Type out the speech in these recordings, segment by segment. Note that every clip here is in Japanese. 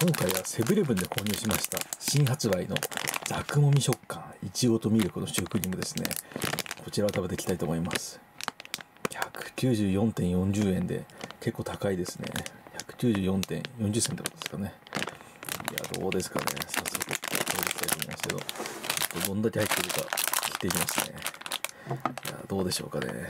今回はセブンイレブンで購入しました新発売のザクもみ食感いちごとミルクのシュークリームですね。こちらを食べていきたいと思います。194.40 円で結構高いですね。194.40 銭ってことですかね。いや、どうですかね。早速食べていきたいと思いますけど、どんだけ入ってるか切っていきますね。いや、どうでしょうかね。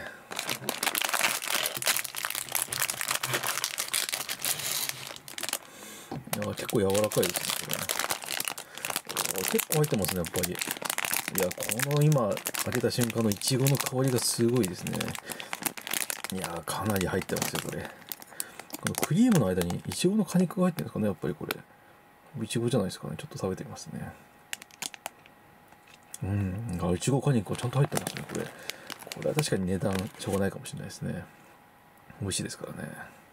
いや、結構柔らかいですね、これ。結構入ってますね、やっぱり。いや、この今、開けた瞬間のイチゴの香りがすごいですね。いや、かなり入ってますよ、これ。このクリームの間にイチゴの果肉が入ってるんですかね、やっぱりこれ。イチゴじゃないですかね。ちょっと食べてみますね。イチゴ果肉がちゃんと入ってますね、これ。これは確かに値段しょうがないかもしれないですね。美味しいですからね。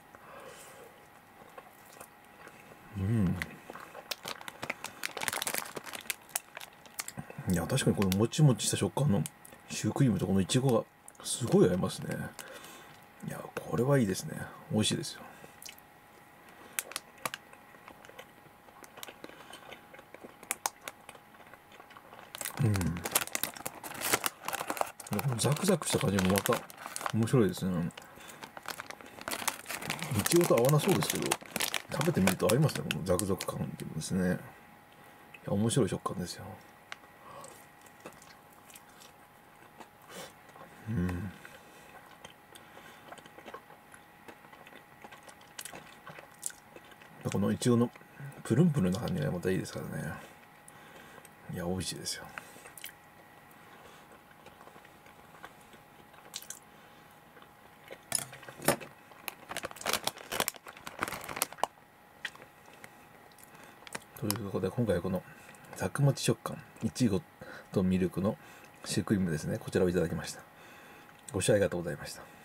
いや、確かにこのもちもちした食感のシュークリームとこのイチゴがすごい合いますね。いや、これはいいですね。美味しいですよ。このザクザクした感じもまた面白いですね。イチゴと合わなそうですけど、食べてみると合いますね、このザクザク感っていうのですね。いや、面白い食感ですよ。このイチゴのプルンプルンな感じがまたいいですからね。いや、美味しいですよ。ということで、今回はこのザクもち食感、いちごとミルクのシュークリームですね。こちらをいただきました。ご視聴ありがとうございました。